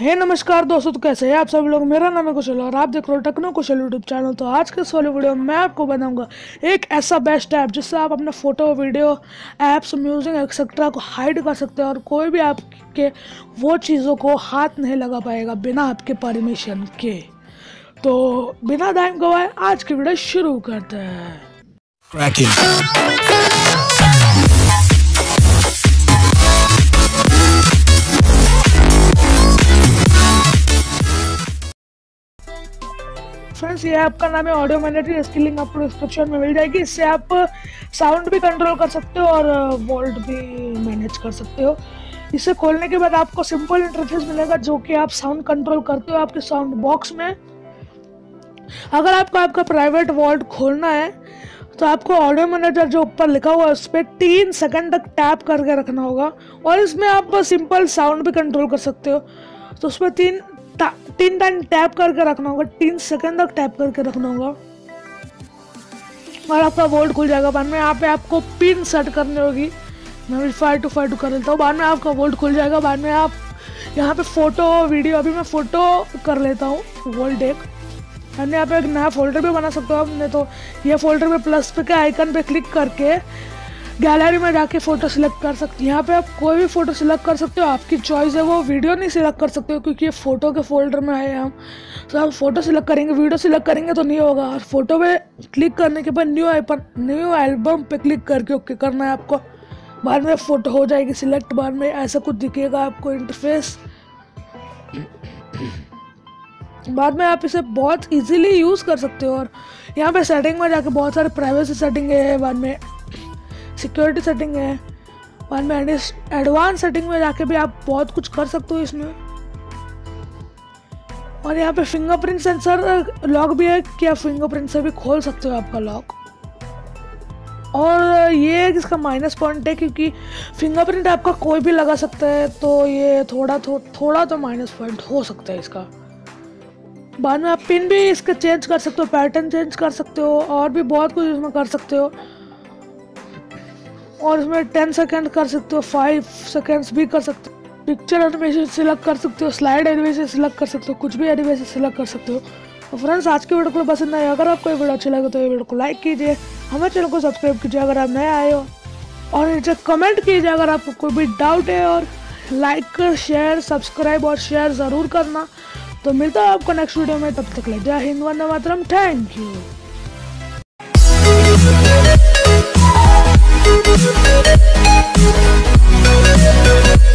नमस्कार दोस्तों, तो कैसे हैं आप सब लोग। मेरा नाम है कुशल और आप देख रहे हो टेक्नो कुशल यूट्यूब चैनल। तो आज के इस वाले वीडियो में मैं आपको बताऊंगा एक ऐसा बेस्ट ऐप जिससे आप अपने photo, video, apps, music etcetera को हाइड कर सकते हैं और कोई भी आपके वो चीज़ों को हाथ नहीं लगा पाएगा बिना आपके परमिशन के। तो बिना टाइम गवाए आज की वीडियो शुरू करते हैं। फ्रेंड्स, ये ऐप का नाम है ऑडियो मैनेजर। इसकी लिंक आपको डिस्क्रिप्शन में मिल जाएगी। इससे आप साउंड भी कंट्रोल कर सकते हो और वोल्ट भी मैनेज कर सकते हो। इसे खोलने के बाद आपको सिंपल इंटरफेस मिलेगा जो कि आप साउंड कंट्रोल करते हो आपके साउंड बॉक्स में। अगर आपको आपका प्राइवेट वोल्ट खोलना है तो आपको ऑडियो मैनेजर जो ऊपर लिखा हुआ है उस पर 3 सेकंड तक टैप करके रखना होगा और इसमें आप सिंपल साउंड भी कंट्रोल कर सकते हो। तो उस पर तीन टाइम टैप करके रखना होगा, 3 सेकंड तक टैप करके रखना होगा और आपका वोल्ट खुल जाएगा। बाद में यहाँ पे आपको पिन सेट करनी होगी। मैं भी 5 to 5 कर लेता हूँ। बाद में आपका वोल्ट खुल जाएगा। बाद में आप यहाँ पे फोटो, वीडियो, अभी मैं फोटो कर लेता हूँ वोल्ट एक। हमने यहाँ पे एक नया फोल्डर भी बना सकते हो आपने। तो ये फोल्डर में प्लस पे के आइकन पे क्लिक करके गैलरी में जाके फ़ोटो सिलेक्ट कर सकते हैं। यहाँ पे आप कोई भी फ़ोटो सिलेक्ट कर सकते हो, आपकी चॉइस है। वो वीडियो नहीं सिलेक्ट कर सकते हो क्योंकि ये फ़ोटो के फोल्डर में आए हम। तो आप फ़ोटो सिलेक्ट करेंगे, वीडियो सिलेक्ट करेंगे तो नहीं होगा। और फोटो पे क्लिक करने के बाद न्यू एल्बम पे क्लिक करके ओके करना है आपको। बाद में फ़ोटो हो जाएगी सिलेक्ट। बाद में ऐसा कुछ दिखेगा आपको इंटरफेस। बाद में आप इसे बहुत इजीली यूज़ कर सकते हो। और यहाँ पे सेटिंग में जाके बहुत सारे प्राइवेसी सेटिंग है, बाद में सिक्योरिटी सेटिंग है, बाद में एडवांस सेटिंग में जाके भी आप बहुत कुछ कर सकते हो इसमें। और यहाँ पे फिंगरप्रिंट सेंसर लॉक भी है कि आप फिंगरप्रिंट से भी खोल सकते हो आपका लॉक। और ये इसका माइनस पॉइंट है क्योंकि फिंगरप्रिंट आपका कोई भी लगा सकता है, तो ये थोड़ा तो माइनस पॉइंट हो सकता है इसका। बाद में आप पिन भी इसका चेंज कर सकते हो, पैटर्न चेंज कर सकते हो और भी बहुत कुछ इसमें कर सकते हो। और इसमें 10 सेकंड कर सकते हो, 5 सेकंड्स भी कर सकते हो। पिक्चर एनिमेशन सिलेक्ट कर सकते हो, स्लाइड एनिमेशन सिलेक्ट कर सकते हो, कुछ भी एनिमेशन सिलेक्ट कर सकते हो। तो फ्रेंड्स, आज की वीडियो को पसंद आए, अगर आपको ये वीडियो अच्छा लगे तो ये वीडियो को लाइक कीजिए, हमारे चैनल को सब्सक्राइब कीजिए अगर आप नए आए हो, और नीचे कमेंट कीजिए अगर आपको कोई भी डाउट है। और लाइक, शेयर, सब्सक्राइब और शेयर ज़रूर करना। तो मिलता है आपको नेक्स्ट वीडियो में। तब तक ले जय हिंद, वंदे मातरम। Thank you.